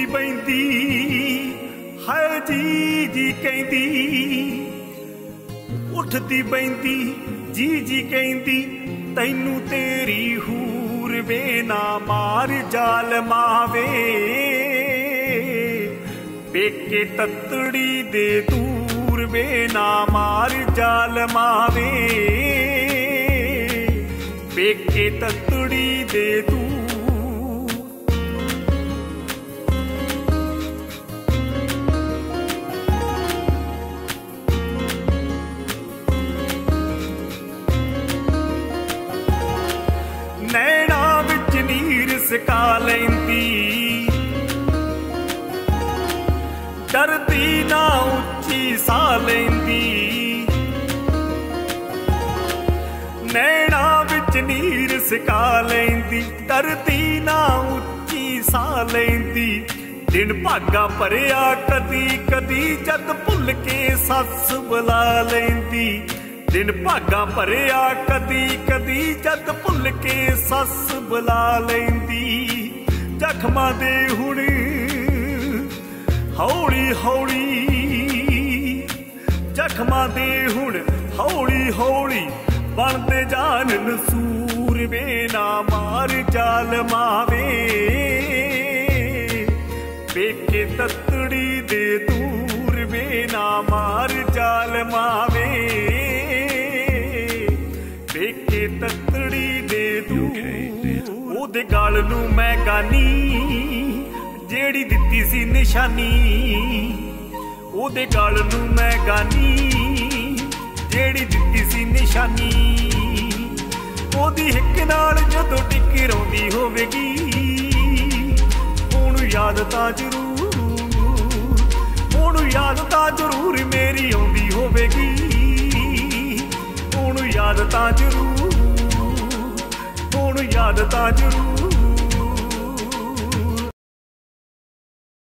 बैंदी है जी जी कहंदी, उठदी बैंदी जी जी कहंदी, तैनू तेरी हूर वे ना मार जाल मावे, पेके ततड़ी दे दूर वे ना मार जाल मावे, पेके ततड़ी दे दूर। नैना विच नीर सिका लैंदी, डरदी ना उच्ची सा लैंदी, नैना विच नीर सिका लैंदी, डरदी ना उच्ची सा लैंदी, दिन भागा भरिया कदी कदी जद भुल के सस बुला लैंदी, दिन भागा भरिया कदी कदी जद भुल के सस बुला लैंदी, जख्मां दे हुण हौली हौली, जख्मां दे हुण हौली हौली, बनते जान नसूर वे ना मार जाल मावे, पेके ततड़ी दे दूर वे ना मार जाल मावे, पेके ततड़ी दे दूर। ओदे गाल नू मैं गानी जेड़ी दित्ती सी निशानी, ओदे गाल नू मैं गानी जेड़ी दित्ती सी निशानी, ओदी हिक नाल जदों टिकी रौंदी होवेगी, ओनू याद तां जरूर, ओनू याद तां जरूर मेरी आउंदी होवेगी, ओनू याद तां जरूर, ओनू याद तां जरूर।